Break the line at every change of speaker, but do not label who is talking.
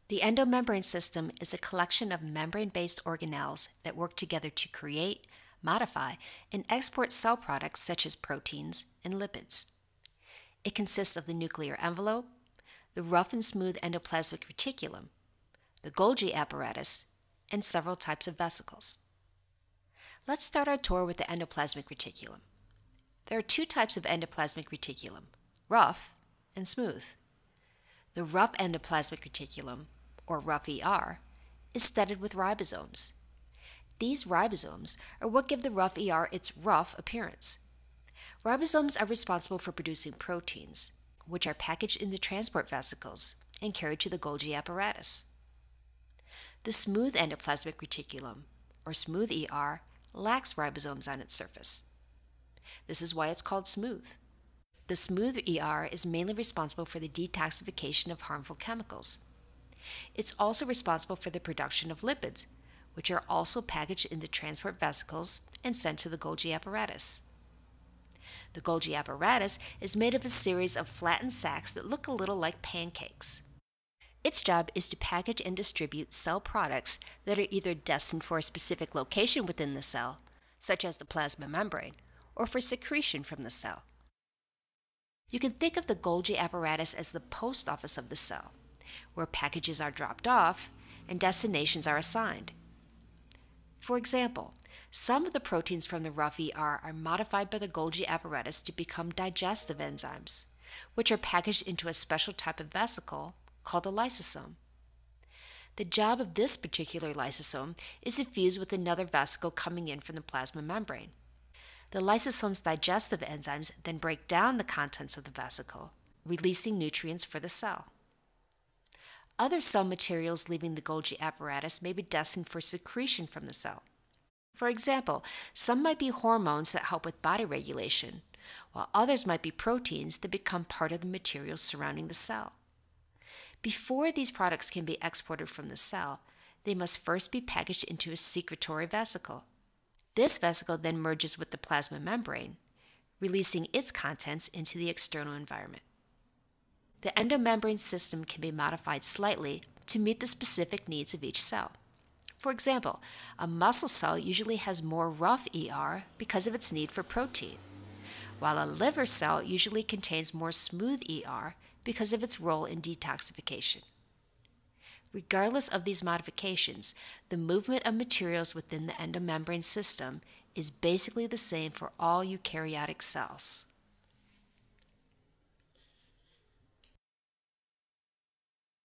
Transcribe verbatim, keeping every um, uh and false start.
The endomembrane system is a collection of membrane-based organelles that work together to create, modify, and export cell products such as proteins and lipids. It consists of the nuclear envelope, the rough and smooth endoplasmic reticulum, the Golgi apparatus, and several types of vesicles. Let's start our tour with the endoplasmic reticulum. There are two types of endoplasmic reticulum, rough and smooth. The rough endoplasmic reticulum, or rough E R, is studded with ribosomes. These ribosomes are what give the rough E R its rough appearance. Ribosomes are responsible for producing proteins, which are packaged into transport vesicles and carried to the Golgi apparatus. The smooth endoplasmic reticulum, or smooth E R, lacks ribosomes on its surface. This is why it's called smooth. The smooth E R is mainly responsible for the detoxification of harmful chemicals. It's also responsible for the production of lipids, which are also packaged into transport vesicles and sent to the Golgi apparatus. The Golgi apparatus is made of a series of flattened sacs that look a little like pancakes. Its job is to package and distribute cell products that are either destined for a specific location within the cell, such as the plasma membrane, or for secretion from the cell. You can think of the Golgi apparatus as the post office of the cell, where packages are dropped off and destinations are assigned. For example, some of the proteins from the rough E R are modified by the Golgi apparatus to become digestive enzymes, which are packaged into a special type of vesicle called a lysosome. The job of this particular lysosome is to fuse with another vesicle coming in from the plasma membrane. The lysosome's digestive enzymes then break down the contents of the vesicle, releasing nutrients for the cell. Other cell materials leaving the Golgi apparatus may be destined for secretion from the cell. For example, some might be hormones that help with body regulation, while others might be proteins that become part of the materials surrounding the cell. Before these products can be exported from the cell, they must first be packaged into a secretory vesicle. This vesicle then merges with the plasma membrane, releasing its contents into the external environment. The endomembrane system can be modified slightly to meet the specific needs of each cell. For example, a muscle cell usually has more rough E R because of its need for protein, while a liver cell usually contains more smooth E R because of its role in detoxification. Regardless of these modifications, the movement of materials within the endomembrane system is basically the same for all eukaryotic cells.